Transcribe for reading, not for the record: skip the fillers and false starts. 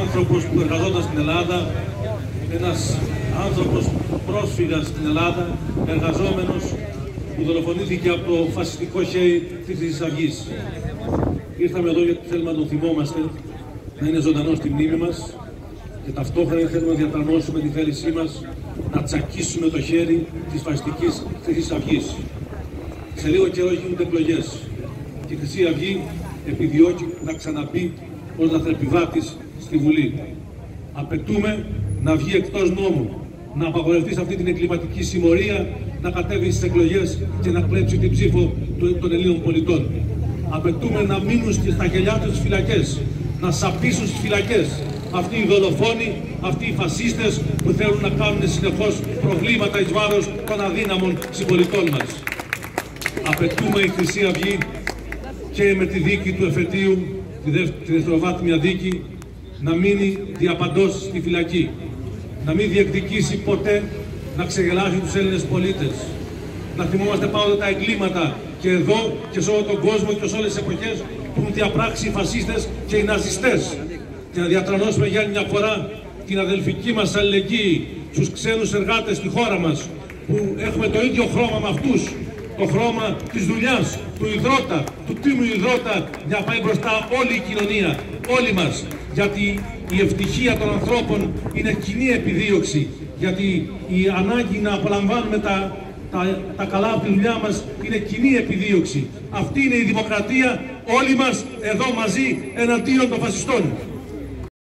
άνθρωπος που εργαζόταν στην Ελλάδα, ένας άνθρωπος πρόσφυγας στην Ελλάδα, εργαζόμενος, που δολοφονήθηκε από το φασιστικό χέρι της Χρυσής Αυγής. Ήρθαμε εδώ γιατί θέλουμε να τον θυμόμαστε, να είναι ζωντανό στη μνήμη μας και ταυτόχρονα θέλουμε να διατρανώσουμε τη θέλησή μας να τσακίσουμε το χέρι της φασιστικής Χρυσής Αυγής. Σε λίγο καιρό γίνονται εκλογές και η Χρυσή Αυγή επιδιώκει να ξαναμπεί ως λαθρεπιβάτης στη Βουλή. Απαιτούμε να βγει εκτός νόμου, να απαγορευτεί σε αυτή την εγκληματική συμμορία, να κατέβει στις εκλογές και να κλέψει την ψήφο των Ελλήνων πολιτών. Απαιτούμε να μείνουν στα κελιά τους στις φυλακές, να σαπίσουν στις φυλακές αυτοί οι δολοφόνοι, αυτοί οι φασίστες που θέλουν να κάνουν συνεχώς προβλήματα εις βάρος των αδύναμων συμπολιτών μας. Απαιτούμε η Χρυσή Αυγή και με τη δίκη του εφετείου, τη δευτεροβάθμια δίκη, να μείνει διαπαντός στη φυλακή. Να μην διεκδικήσει ποτέ να ξεγελάσει τους Έλληνες πολίτες. Να θυμόμαστε πάντοτε τα εγκλήματα και εδώ και σε όλο τον κόσμο και σε όλες τις εποχές που έχουν διαπράξει οι φασίστες και οι ναζιστές. Και να διατρανώσουμε για άλλη μια φορά την αδελφική μας αλληλεγγύη στους ξένους εργάτες στη χώρα μας, που έχουμε το ίδιο χρώμα με αυτούς, το χρώμα της δουλειάς, του ιδρώτα, του τίμου ιδρώτα, για να πάει μπροστά όλη η κοινωνία, όλοι μας. Γιατί η ευτυχία των ανθρώπων είναι κοινή επιδίωξη, γιατί η ανάγκη να απολαμβάνουμε τα καλά από τη δουλειά μας είναι κοινή επιδίωξη. Αυτή είναι η δημοκρατία, όλοι μας εδώ μαζί εναντίον των φασιστών.